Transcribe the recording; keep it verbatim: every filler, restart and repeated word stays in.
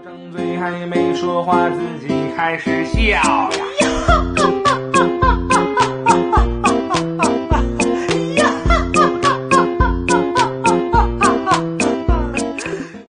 张嘴还没说话，自己开始笑呀。